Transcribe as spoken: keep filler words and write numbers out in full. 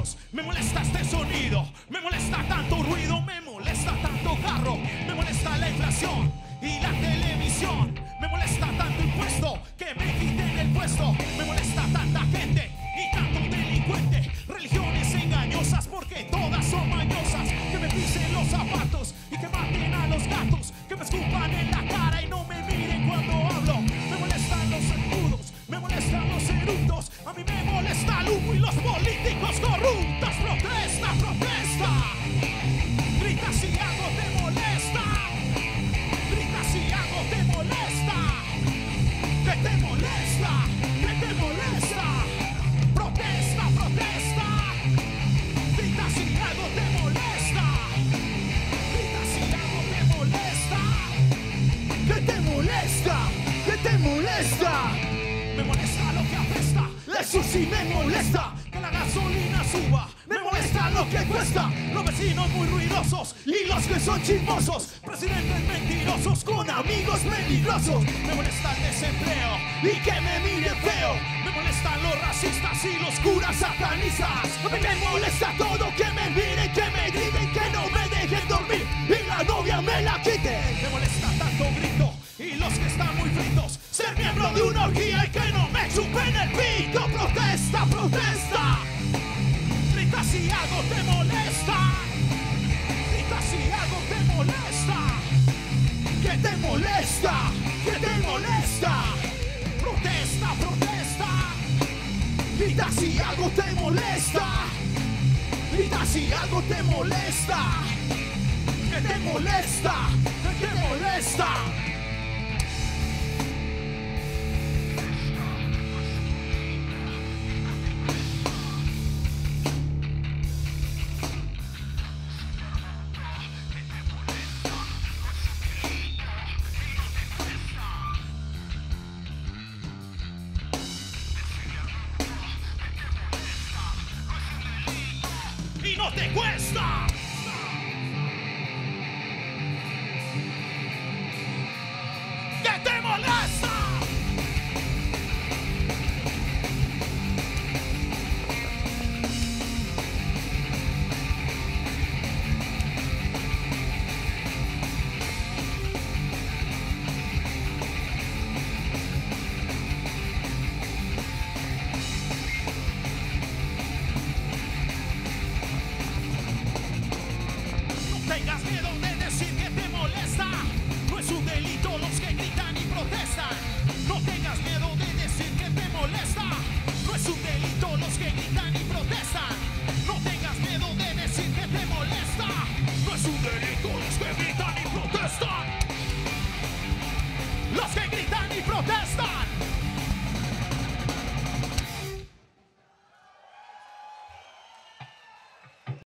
zapatos, me molesta este sonido, me molesta tanto ruido, me molesta tanto carro, me molesta la inflación y la televisión, me molesta tanto impuesto que me quiten el puesto, me molesta tanta gente y tanto delincuente, religiones engañosas porque todas son mañosas, que me pisen los zapatos y que maten a los gatos, que me escupan en la cara y no me miren cuando hablo, me molestan los escudos, me molestan los eructos, a mí me molesta el humo y los políticos corruptos. Protesta, protesta, grita si algo te molesta, grita si algo te molesta, que te molesta, que te molesta, protesta, protesta, grita si algo te molesta, grita si algo te molesta, que te molesta, que te molesta. Me molesta lo que apesta, eso sí me molesta. Que la gasolina suba, me molesta lo que cuesta. Los vecinos muy ruidosos y los que son chismosos. Presidentes mentirosos con amigos peligrosos. Me molesta el desempleo y que me miren feo. Me molestan los racistas y los curas satanistas. Me, me molesta todo, que me miren, que me griten, que no me dejen dormir y la novia me la quite. Me molesta tanto grito y los que están muy fritos, ser miembro de una orgía y que no me chupen el pito. Protesta, protesta, grita si algo te molesta, grita si algo te molesta, que te molesta, que te molesta. Protesta, protesta, grita si algo te molesta, grita si algo te molesta, que te molesta, que te molesta. Y no te cuesta. ¿Qué te molesta? Tengas miedo de decir que te molesta, no es un delito los que gritan y protestan. No tengas miedo de decir que te molesta, no es un delito los que gritan y protestan. No tengas miedo de decir que te molesta, no es un delito los que gritan y protestan. Los que gritan y protestan.